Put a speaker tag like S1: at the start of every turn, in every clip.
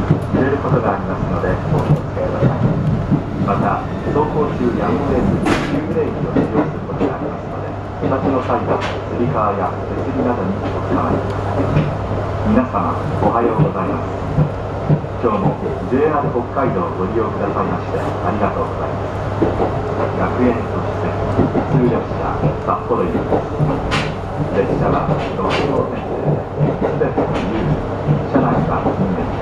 S1: 揺れることがありますのでお気をつけください。また走行中やむを得ず急ブレーキを使用することがありますので、お立ちの際はつり革や手すりなどにおつかまりください。皆様おはようございます。今日も JR 北海道をご利用くださいましてありがとうございます。学園都市線普通列車札幌行きです。列車は6両編成ですべて有事、車内は2面です。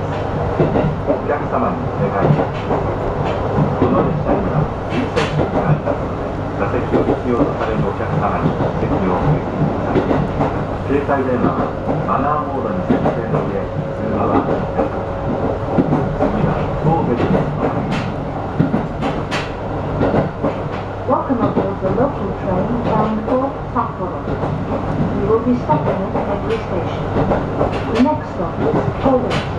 S1: お客様にお願いします。この列車には優先席がありますので、座席を必要とされるお客様に席をお譲りください。携帯電話はマナーモードに設定の上、通話はおやめください。次は当別町の
S2: Welcome aboard the local train bound for Sapporo. We will be stopping at every station. The next stop is Tobetsu.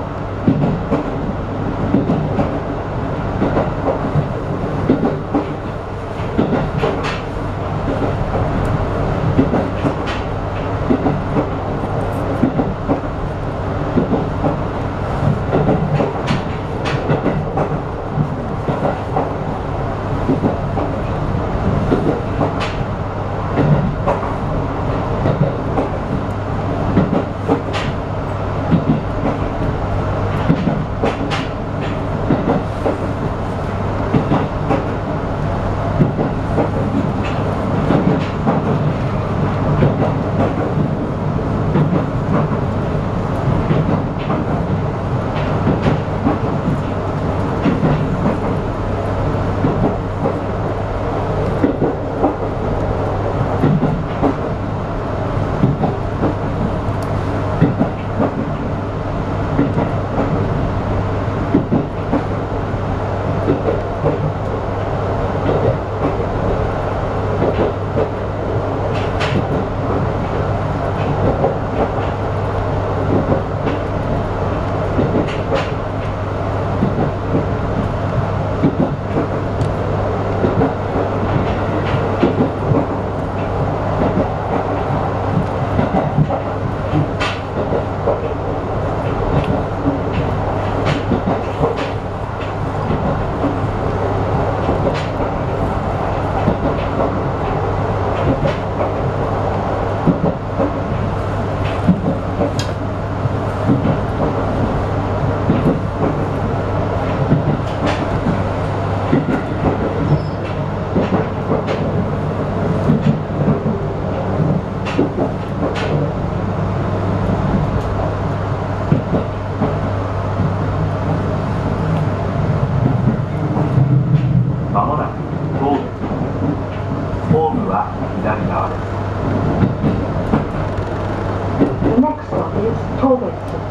S2: ホームは左側です。The next stop is Tobetsu.